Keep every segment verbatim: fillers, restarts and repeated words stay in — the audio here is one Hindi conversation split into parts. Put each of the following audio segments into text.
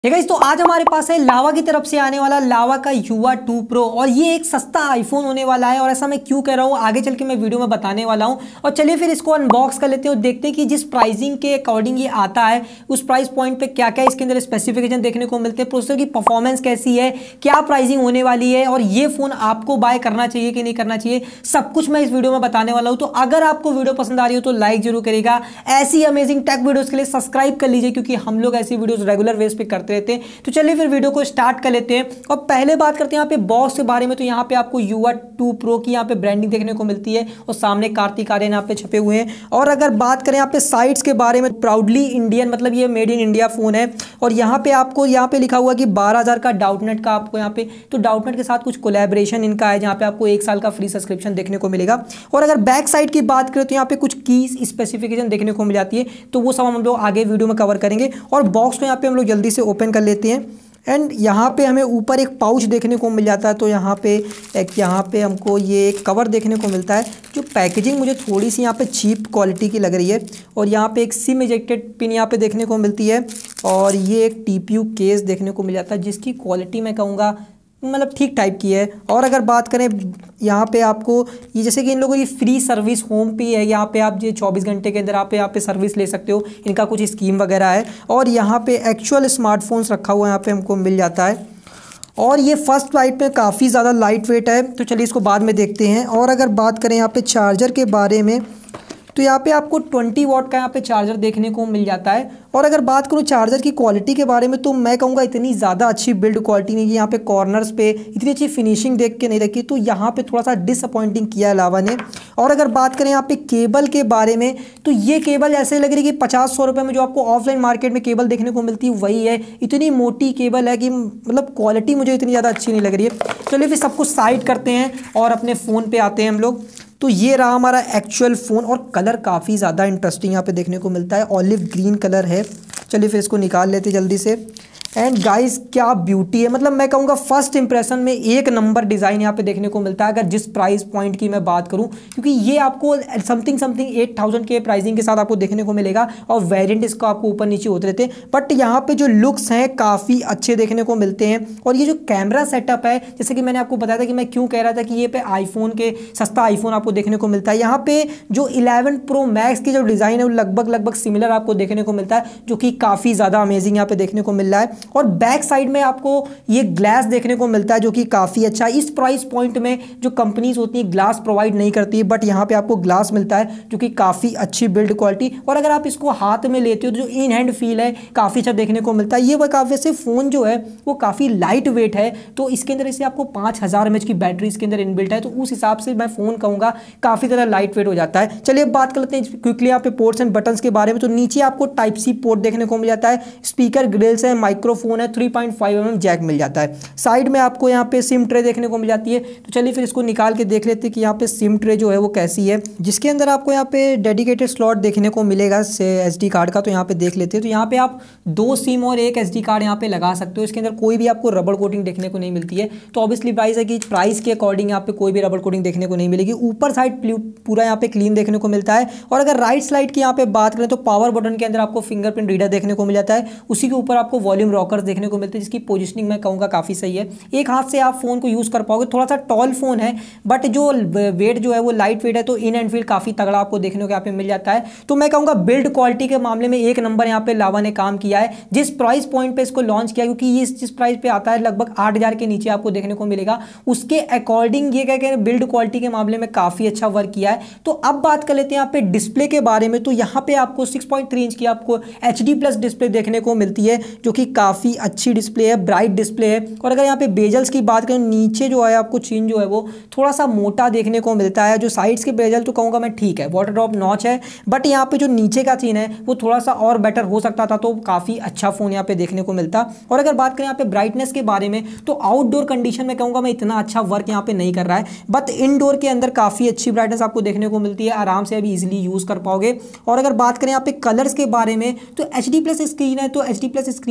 हे गाइस, तो आज हमारे पास है लावा की तरफ से आने वाला लावा का युवा टू प्रो और ये एक सस्ता आईफोन होने वाला है। और ऐसा मैं क्यों कह रहा हूँ आगे चल के मैं वीडियो में बताने वाला हूँ। और चलिए फिर इसको अनबॉक्स कर लेते हैं और देखते हैं कि जिस प्राइसिंग के अकॉर्डिंग ये आता है उस प्राइस पॉइंट पे क्या क्या इसके अंदर स्पेसिफिकेशन देखने को मिलते हैं, प्रोसेसर की परफॉर्मेंस कैसी है, क्या प्राइसिंग होने वाली है और ये फोन आपको बाय करना चाहिए कि नहीं करना चाहिए, सब कुछ मैं इस वीडियो में बताने वाला हूँ। तो अगर आपको वीडियो पसंद आ रही हो तो लाइक जरूर करेगा। ऐसी अमेजिंग टेक वीडियोस के लिए सब्सक्राइब कर लीजिए क्योंकि हम लोग ऐसी वीडियोस रेगुलर बेस पे करते रहते हैं। तो चलिए फिर वीडियो को स्टार्ट कर लेते हैं और पहले बात करते हैं यहाँ पे बॉक्स के बारे में। तो यहाँ पे आपको युवा टू प्रो की यहाँ पे ब्रांडिंग देखने को मिलती है और सामने कार्तिक आर्यन यहाँ पे छपे हुए हैं। और अगर बात करें यहाँ पे साइड्स के बारे में, प्राउडली इंडियन, मतलब ये मेड इन इंडिया फोन है। और यहाँ पे आपको यहाँ पे लिखा हुआ कि बारह हजार का डाउटनेट का आपको यहाँ पे, तो डाउटनेट के साथ कुछ कोलैबोरेशन इनका है जहाँ पे आपको एक साल का फ्री सब्सक्रिप्शन देखने को मिलेगा। और अगर बैक साइड की बात करें तो यहाँ पे कुछ कीज स्पेसिफिकेशन देखने को मिल जाती है, तो वो सब हम लोग आगे वीडियो में कवर करेंगे। और बॉक्स को यहाँ पे हम लोग जल्दी से ओपन कर लेते हैं एंड यहाँ पे हमें ऊपर एक पाउच देखने को मिल जाता है। तो यहाँ पे एक यहाँ पे हमको ये एक कवर देखने को मिलता है, जो पैकेजिंग मुझे थोड़ी सी यहाँ पे चीप क्वालिटी की लग रही है। और यहाँ पे एक सिम इजेक्टेड पिन यहाँ पे देखने को मिलती है और ये एक टीपीयू केस देखने को मिल जाता है जिसकी क्वालिटी मैं कहूँगा मतलब ठीक टाइप की है। और अगर बात करें यहाँ पे आपको ये, जैसे कि इन लोगों की फ्री सर्विस होम पे है, यहाँ पे आप ये चौबीस घंटे के अंदर आप यहाँ पे सर्विस ले सकते हो, इनका कुछ स्कीम वगैरह है। और यहाँ पे एक्चुअल स्मार्टफोन्स रखा हुआ यहाँ पे हमको मिल जाता है। और ये फर्स्ट बाइट में काफ़ी ज़्यादा लाइट वेट है, तो चलिए इसको बाद में देखते हैं। और अगर बात करें यहाँ पे चार्जर के बारे में, तो यहाँ पे आपको बीस वॉट का यहाँ पे चार्जर देखने को मिल जाता है। और अगर बात करूँ चार्जर की क्वालिटी के बारे में, तो मैं कहूँगा इतनी ज़्यादा अच्छी बिल्ड क्वालिटी नहीं है। यहाँ पे कॉर्नर्स पे इतनी अच्छी फिनिशिंग देख के नहीं रखी, तो यहाँ पे थोड़ा सा डिसअपॉइंटिंग किया है लावा ने। और अगर बात करें यहाँ पे केबल के बारे में, तो ये केबल ऐसे लग रही है कि पचास सौ रुपये में जो आपको ऑफलाइन मार्केट में केबल देखने को मिलती है वही है। इतनी मोटी केबल है कि मतलब क्वालिटी मुझे इतनी ज़्यादा अच्छी नहीं लग रही है। चलिए फिर सब कुछ साइड करते हैं और अपने फ़ोन पर आते हैं हम लोग। तो ये रहा हमारा एक्चुअल फ़ोन और कलर काफ़ी ज़्यादा इंटरेस्टिंग यहाँ पे देखने को मिलता है, ऑलिव ग्रीन कलर है। चलिए फिर इसको निकाल लेते जल्दी से। एंड गाइस क्या ब्यूटी है, मतलब मैं कहूँगा फर्स्ट इंप्रेशन में एक नंबर डिज़ाइन यहाँ पे देखने को मिलता है। अगर जिस प्राइस पॉइंट की मैं बात करूँ, क्योंकि ये आपको समथिंग समथिंग एट थाउजेंड के प्राइसिंग के साथ आपको देखने को मिलेगा और वेरिएंट इसको आपको ऊपर नीचे होते रहते हैं। बट यहाँ पे जो लुक्स हैं काफ़ी अच्छे देखने को मिलते हैं। और ये जो कैमरा सेटअप है, जैसे कि मैंने आपको बताया था कि मैं क्यों कह रहा था कि ये पे आईफोन के सस्ता आईफोन आपको देखने को मिलता है। यहाँ पे जो इलेवन प्रो मैक्स की जो डिज़ाइन है वो लगभग लगभग सिमिलर आपको देखने को मिलता है, जो कि काफ़ी ज़्यादा अमेजिंग यहाँ पे देखने को मिल रहा है। और बैक साइड में आपको ये ग्लास देखने को मिलता है जो कि काफ़ी अच्छा है। इस प्राइस पॉइंट में जो कंपनीज होती हैं ग्लास प्रोवाइड नहीं करती है, बट यहाँ पे आपको ग्लास मिलता है जो कि काफ़ी अच्छी बिल्ड क्वालिटी। और अगर आप इसको हाथ में लेते हो तो जो इन हैंड फील है काफ़ी अच्छा देखने को मिलता है। ये वह वैसे फ़ोन जो है वो काफ़ी लाइट वेट है, तो इसके अंदर इसे आपको पाँच हज़ार एम एच की बैटरी इसके अंदर इनबिल्ट है, तो उस हिसाब से मैं फ़ोन कहूँगा काफ़ी ज़्यादा लाइट वेट हो जाता है। चलिए अब बात कर लेते हैं क्विकली यहाँ पे पोर्ट्स एंड बटन्स के बारे में। तो नीचे आपको टाइप सी पोर्ट देखने को मिल जाता है, स्पीकर ग्रिल्स है, माइक्रोफोन है, three point five M M jack मिल जाता है। साइड में आपको यहाँ पे सिम ट्रे देखने को मिल जाती है। तो चलिए फिर इसको निकाल के देख लेते हैं कि यहाँ पे सिम ट्रे जो है वो कैसी है, जिसके अंदर आपको यहाँ पे डेडिकेटेड स्लॉट देखने को मिलेगा से एसडी कार्ड का। तो यहाँ पे देख लेते हैं, तो यहाँ पे आप दो सिम और एक एसडी कार्ड यहाँ पे लगा सकते हो। इसके अंदर कोई भी आपको रबड़ कोटिंग देखने को नहीं मिलती है, तो ऑब्वियसली प्राइस है कि प्राइस के अकॉर्डिंग यहाँ पे कोई भी रबड़ कोटिंग देखने को नहीं मिलेगी। ऊपर साइड पूरा यहाँ पे क्लीन देखने को मिलता है। और अगर राइट साइड की यहाँ पे बात करें तो पावर बटन के अंदर आपको फिंगरप्रिंट रीडर देखने को मिल जाता है, उसी के ऊपर आपको वॉल्यूम रॉकर्स देखने को मिलते हैं जिसकी पोजिशनिंग मैं कहूँगा काफ़ी सही है। एक हाथ से आप फोन को यूज़ कर पाओगे। थोड़ा सा टॉल फोन है बट जो वेट जो है वो लाइट वेट है, तो इन एंड फील काफ़ी तगड़ा आपको देखने को यहाँ पे मिल जाता है। तो मैं कहूँगा बिल्ड क्वालिटी के मामले में एक नंबर यहाँ पे लावा ने काम किया है जिस प्राइस पॉइंट पे इसको लॉन्च किया, क्योंकि ये जिस प्राइस पे आता है लगभग आठ हज़ार के नीचे आपको देखने को मिलेगा, उसके अकॉर्डिंग ये क्या कह रहे हैं बिल्ड क्वालिटी के मामले में काफ़ी अच्छा वर्क किया है। तो अब बात कर लेते हैं यहाँ पे डिस्प्ले के बारे में। तो यहाँ पे आपको सिक्स पॉइंट थ्री इंच की आपको एच डी प्लस डिस्प्ले देखने को मिलती है, जो कि काफ़ी अच्छी डिस्प्ले है, ब्राइट डिस्प्ले है। और अगर यहाँ पे बेजल्स की बात करें, नीचे जो है आपको चीन जो है वो थोड़ा सा मोटा देखने को मिलता है। जो साइड्स के बेजल तो कहूँगा मैं ठीक है, वाटर ड्रॉप नॉच है, बट यहाँ पे जो नीचे का चीन है वो थोड़ा सा और बेटर हो सकता था, तो काफ़ी अच्छा फ़ोन यहाँ पे देखने को मिलता। और अगर बात करें यहाँ पे ब्राइटनेस के बारे में, तो आउटडोर कंडीशन में कहूँगा मैं इतना अच्छा वर्क यहाँ पे नहीं कर रहा है, बट इनडोर के अंदर काफ़ी अच्छी ब्राइटनेस आपको देखने को मिलती है, आराम से अभी ईजिली यूज़ कर पाओगे। और अगर बात करें यहाँ पे कलर्स के बारे में, तो एच डी प्लस स्क्रीन है, तो एच डी प्लस स्क्रीन के अकॉर्डिंग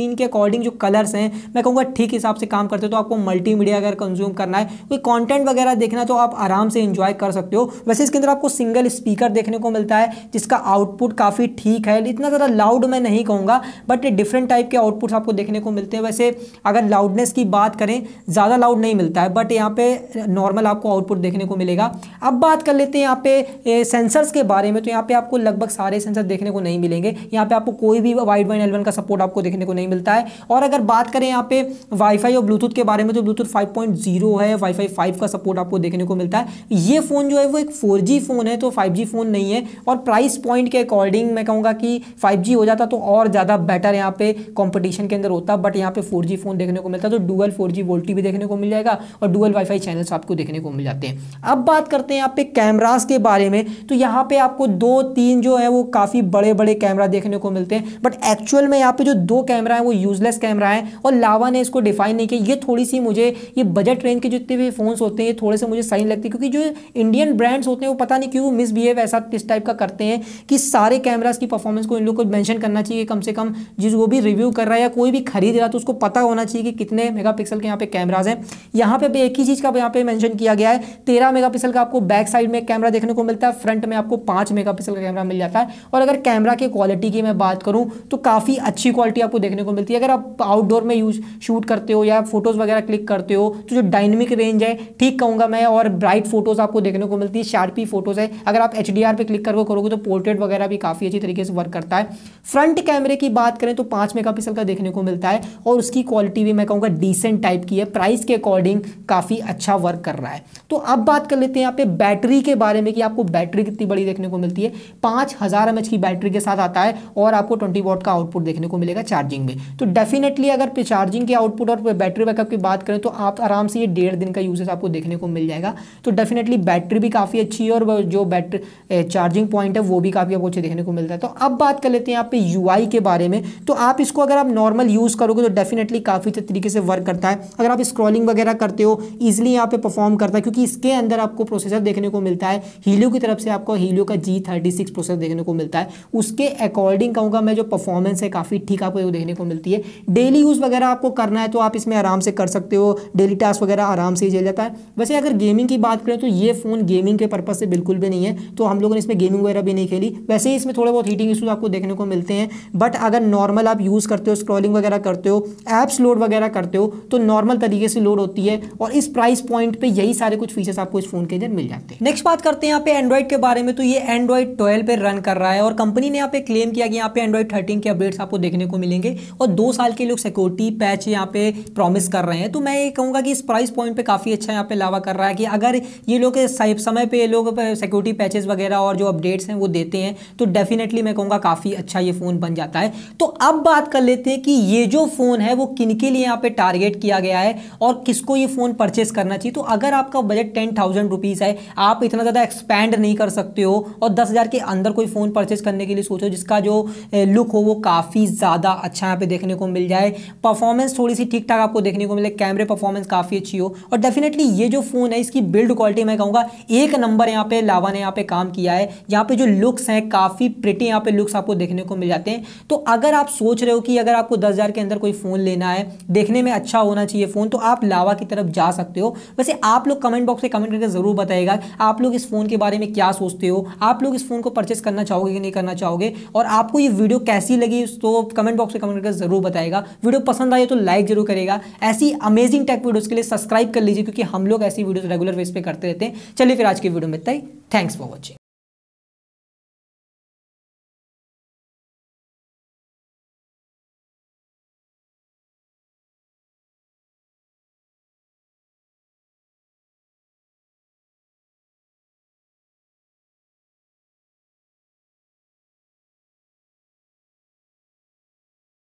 अकॉर्डिंग जो कलर्स हैं मैं कहूँगा ठीक हिसाब से काम करते हो। तो आपको मल्टीमीडिया अगर कंज्यूम करना है, कोई कंटेंट वगैरह देखना, तो आप आराम से एंजॉय कर सकते हो। वैसे इसके अंदर आपको सिंगल स्पीकर देखने को मिलता है जिसका आउटपुट काफ़ी ठीक है, इतना ज़्यादा लाउड मैं नहीं कहूँगा, बट डिफरेंट टाइप के आउटपुट्स आपको देखने को मिलते हैं। वैसे अगर लाउडनेस की बात करें, ज़्यादा लाउड नहीं मिलता है, बट यहाँ पे नॉर्मल आपको आउटपुट देखने को मिलेगा। अब बात कर लेते हैं यहाँ पे सेंसर्स के बारे में। तो यहाँ पे आपको लगभग सारे सेंसर देखने को नहीं मिलेंगे। यहाँ पे आपको कोई भी वाइड बैंड एल वन का सपोर्ट आपको देखने को नहीं मिलता है। और अगर बात करें यहाँ पे वाईफाई और ब्लूटूथ के बारे में, तो ब्लूटूथ फाइव पॉइंट ज़ीरो है, वाईफाई फाइव का सपोर्ट आपको देखने को मिलता है। ये फ़ोन जो है वो एक फोर जी फ़ोन है, तो फाइव जी फ़ोन नहीं है। और प्राइस पॉइंट के अकॉर्डिंग मैं कहूँगा कि फाइव जी हो जाता तो और ज़्यादा बेटर यहाँ पे कॉम्पिटिशन के अंदर होता, बट यहाँ पे फोर जी फ़ोन देखने को मिलता है। तो डुअल फोर जी वोल्टी भी देखने को मिल जाएगा और डुअल वाईफाई चैनल्स आपको देखने को मिल जाते हैं। अब बात करते हैं यहाँ पे कैमरास के बारे में। तो यहाँ पे आपको दो तीन जो है वो काफ़ी बड़े बड़े कैमरा देखने को मिलते हैं, बट एक्चुअल में यहाँ पे जो दो कैमरा है वो यूजलेस कैमरा है और लावा ने इसको डिफाइन नहीं किया। ये थोड़ी सी मुझे ये बजट रेंज के जितने भी फोन्स होते हैं ये थोड़े से मुझे सही लगते हैं, क्योंकि जो इंडियन ब्रांड्स होते हैं वो पता नहीं क्यों मिसबिहेव ऐसा इस टाइप का करते हैं कि सारे कैमरास की परफॉर्मेंस को इन लोग को मेंशन करना चाहिए। कम से कम जिस वो भी रिव्यू कर रहा है या कोई भी खरीद रहा है तो उसको पता होना चाहिए कि कितने मेगापिक्सल के यहाँ पे कैमराज हैं। यहाँ पे एक ही चीज़ का यहाँ पे मेंशन किया गया है, तेरह मेगापिक्सल का आपको बैक साइड में कैमरा देखने को मिलता है, फ्रंट में आपको पाँच मेगापिक्सल का कैमरा मिल जाता है। और अगर कैमरा की क्वालिटी की मैं बात करूँ तो काफ़ी अच्छी क्वालिटी आपको देखने को मिलती है। अगर आप आउटडोर में यूज शूट करते हो या फोटोज़ वगैरह क्लिक करते हो तो जो डायनेमिक रेंज है ठीक कहूँगा मैं, और ब्राइट फोटोज़ आपको देखने को मिलती है, शार्पी फोटोज़ है। अगर आप एच डी आर पे क्लिक करके करोगे तो पोर्ट्रेट वगैरह भी काफ़ी अच्छी तरीके से वर्क करता है। फ्रंट कैमरे की बात करें तो पाँच मेगापिक्सल का देखने को मिलता है और उसकी क्वालिटी भी मैं कहूँगा डिसेंट टाइप की है, प्राइस के अकॉर्डिंग काफ़ी अच्छा वर्क कर रहा है। तो अब बात कर लेते हैं यहाँ पे बैटरी के बारे में कि आपको बैटरी कितनी बड़ी देखने को मिलती है। पाँच हज़ार एम एच की बैटरी के साथ आता है और आपको ट्वेंटी वॉट का आउटपुट देखने को मिलेगा चार्जिंग में। तो डेफिनेटली अगर चार्जिंग के आउटपुट और बैटरी बैकअप की बात करें तो आप आराम से ये डेढ़ दिन का यूजेस आपको देखने को मिल जाएगा। तो डेफिनेटली बैटरी भी काफ़ी अच्छी है और जो बैटरी चार्जिंग पॉइंट है वो भी काफ़ी आपको अच्छे देखने को मिलता है। तो अब बात कर लेते हैं यहाँ पे यूआई के बारे में। तो आप इसको अगर आप नॉर्मल यूज़ करोगे तो डेफिनेटली काफ़ी अच्छे तरीके से वर्क करता है। अगर आप स्क्रॉलिंग वगैरह करते हो ईजिली यहाँ पे परफॉर्म करता है, क्योंकि इसके अंदर आपको प्रोसेसर देखने को मिलता है हीलियो की तरफ से, आपको हीलियो का जी थर्टी सिक्स प्रोसेसर देखने को मिलता है। उसके अकॉर्डिंग कहूँगा मैं जो परफॉर्मेंस है काफ़ी ठीक आपको देखने को मिलती है। डेली यूज़ वगैरह आपको करना है तो आप इसमें आराम से कर सकते हो, डेली टास्क वगैरह आराम से ही चल जाता है। वैसे अगर गेमिंग की बात करें तो ये फ़ोन गेमिंग के पर्पज़ से बिल्कुल भी नहीं है, तो हम लोगों ने इसमें गेमिंग वगैरह भी नहीं खेली। वैसे ही इसमें थोड़े बहुत हीटिंग इशूज़ आपको देखने को मिलते हैं, बट अगर नॉर्मल आप यूज़ करते हो, स्क्रॉलिंग वगैरह करते हो, ऐप्स लोड वगैरह करते हो तो नॉर्मल तरीके से लोड होती है। और इस प्राइस पॉइंट पे यही सारे कुछ फीचर्स आपको इस फोन के अंदर मिल जाते हैं। नेक्स्ट बात करते हैं यहाँ पे एंड्रॉइड के बारे में। तो ये एंड्रॉइड ट्वेल्व पे रन कर रहा है और कंपनी ने यहाँ पे क्लेम किया कि यहाँ पे एंड्रॉइड थर्टीन के अपडेट्स आपको देखने को मिलेंगे और दो साल के लोग सिक्योरिटी पैच यहाँ पे प्रॉमिस कर रहे हैं। तो मैं ये कहूँगा कि इस प्राइस पॉइंट पे काफ़ी अच्छा यहाँ पे लावा कर रहा है कि अगर ये लोग समय पे लोग सिक्योरिटी पैचेस वगैरह और जो अपडेट्स हैं वो देते हैं तो डेफिनेटली मैं कहूँगा काफ़ी अच्छा ये फ़ोन बन जाता है। तो अब बात कर लेते हैं कि ये जो फ़ोन है वो किन के लिए यहाँ पे टारगेट किया गया है और किसको ये फ़ोन परचेस करना चाहिए। तो अगर आपका बजट टेन थाउजेंड रुपीज़ है, आप इतना ज़्यादा एक्सपैंड नहीं कर सकते हो और दस हज़ार के अंदर कोई फ़ोन परचेस करने के लिए सोचो जिसका जो लुक हो वो काफ़ी ज़्यादा अच्छा यहाँ पे देखने को मिल जाए, परफॉर्मेंस थोड़ी सी ठीक ठाक आपको देखने को मिले, कैमरे परफॉर्मेंस काफ़ी अच्छी हो, और डेफिनेटली ये जो फ़ोन है इसकी बिल्ड क्वालिटी मैं कहूँगा एक नंबर यहाँ पे लावा ने यहाँ पे काम किया है। यहाँ पे जो लुक्स हैं काफ़ी प्रिटी यहाँ पे लुक्स आपको देखने को मिल जाते हैं। तो अगर आप सोच रहे हो कि अगर आपको दस हज़ार के अंदर कोई फ़ोन लेना है, देखने में अच्छा होना चाहिए फ़ोन, तो आप लावा की तरफ जा सकते हो। वैसे आप लोग कमेंट बॉक्स में कमेंट करके ज़रूर बताइएगा आप लोग इस फ़ोन के बारे में क्या सोचते हो, आप लोग इस फ़ोन को परचेस करना चाहोगे कि नहीं करना चाहोगे, और आपको ये वीडियो कैसी लगी तो कमेंट बॉक्स में कमेंट करके ज़रूर बताइएगा। वीडियो पसंद आई तो लाइक जरूर करेगा। ऐसी अमेजिंग टेक वीडियोज़ के लिए सब्सक्राइब कर लीजिए क्योंकि हम लोग ऐसी वीडियोज़ रेगुलर बेस पे करते रहते हैं। चलिए फिर आज की वीडियो में इतना ही। Thanks for watching.